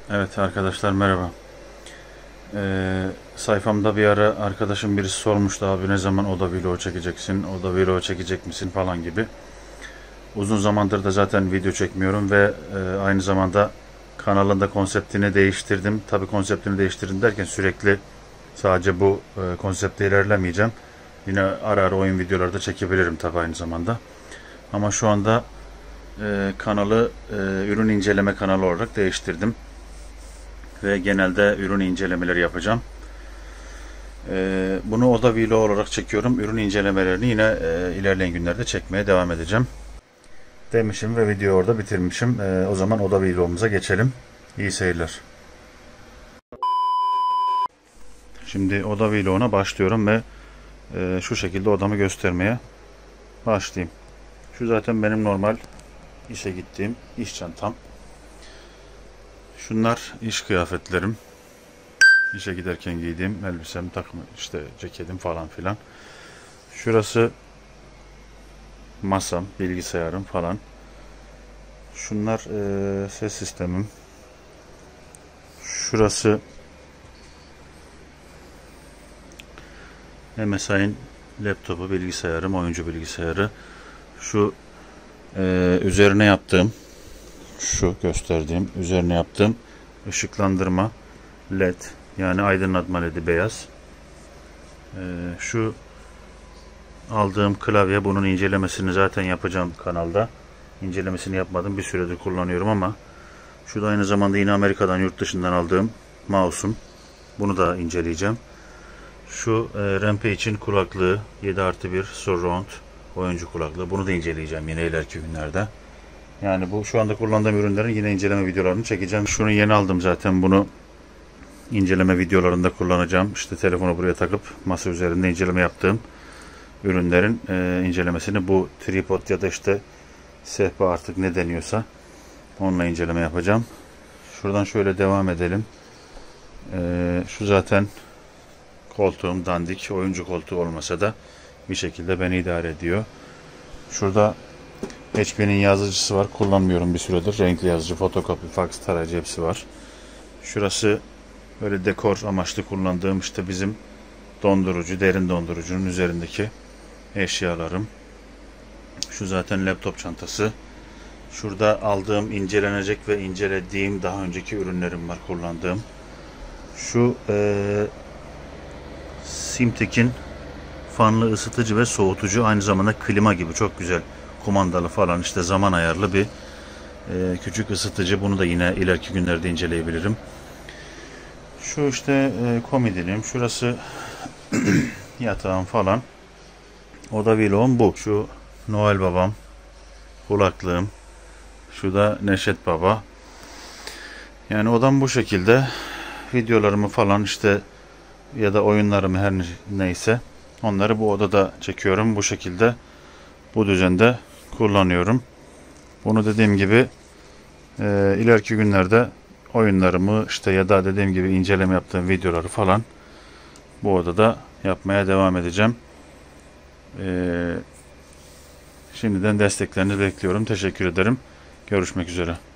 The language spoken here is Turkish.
Evet arkadaşlar, merhaba. Sayfamda bir ara arkadaşım birisi sormuştu, abi ne zaman oda vlog çekeceksin, oda vlog çekecek misin falan gibi. Uzun zamandır da zaten video çekmiyorum ve aynı zamanda kanalında konseptini değiştirdim. Tabi konseptini değiştirdim derken sürekli sadece bu konsepte ilerlemeyeceğim. Yine ara ara oyun videoları da çekebilirim tabi aynı zamanda. Ama şu anda kanalı ürün inceleme kanalı olarak değiştirdim. Ve genelde ürün incelemeleri yapacağım. Bunu oda vlog olarak çekiyorum. Ürün incelemelerini yine ilerleyen günlerde çekmeye devam edeceğim demişim ve videoyu orada bitirmişim. O zaman oda vlogumuza geçelim. İyi seyirler. Şimdi oda vloguna başlıyorum ve şu şekilde odamı göstermeye başlayayım. Şu zaten benim normal işe gittiğim iş çantam. Şunlar iş kıyafetlerim. İşe giderken giydiğim elbisem, takım, işte ceketim falan filan. Şurası masam, bilgisayarım falan. Şunlar ses sistemim. Şurası MSI'nin laptopu, bilgisayarım, oyuncu bilgisayarı. Şu üzerine yaptığım, şu gösterdiğim, üzerine yaptığım ışıklandırma LED, yani aydınlatma LED'i beyaz. Şu aldığım klavye, bunun incelemesini zaten yapacağım kanalda. İncelemesini yapmadım, bir süredir kullanıyorum ama şu da aynı zamanda yine Amerika'dan, yurt dışından aldığım mouse'um. Bunu da inceleyeceğim. Şu Rampage'in kulaklığı 7+1 surround oyuncu kulaklığı. Bunu da inceleyeceğim yine ileriki günlerde. Yani bu şu anda kullandığım ürünlerin yine inceleme videolarını çekeceğim. Şunu yeni aldım zaten. Bunu inceleme videolarında kullanacağım. İşte telefonu buraya takıp masa üzerinde inceleme yaptığım ürünlerin incelemesini, bu tripod ya da işte sehpa, artık ne deniyorsa onunla inceleme yapacağım. Şuradan şöyle devam edelim. Şu zaten koltuğum dandik. Oyuncu koltuğu olmasa da bir şekilde beni idare ediyor. Şurada HP'nin yazıcısı var. Kullanmıyorum bir süredir. Renkli yazıcı, fotokopi, fax, tarayıcı hepsi var. Şurası böyle dekor amaçlı kullandığım işte bizim dondurucu, derin dondurucunun üzerindeki eşyalarım. Şu zaten laptop çantası. Şurada aldığım, incelenecek ve incelediğim daha önceki ürünlerim var kullandığım. Şu Simtek'in fanlı ısıtıcı ve soğutucu, aynı zamanda klima gibi çok güzel kumandalı falan, işte zaman ayarlı bir küçük ısıtıcı. Bunu da yine ileriki günlerde inceleyebilirim. Şu işte komodinim. Şurası yatağım falan. Oda vlogum bu. Şu Noel babam, kulaklığım. Şu da Neşet Baba. Yani odam bu şekilde. Videolarımı falan işte ya da oyunlarımı, her neyse, onları bu odada çekiyorum. Bu şekilde, bu düzende kullanıyorum. Bunu dediğim gibi ileriki günlerde oyunlarımı işte ya da dediğim gibi inceleme yaptığım videoları falan bu odada yapmaya devam edeceğim. Şimdiden desteklerinizi bekliyorum. Teşekkür ederim. Görüşmek üzere.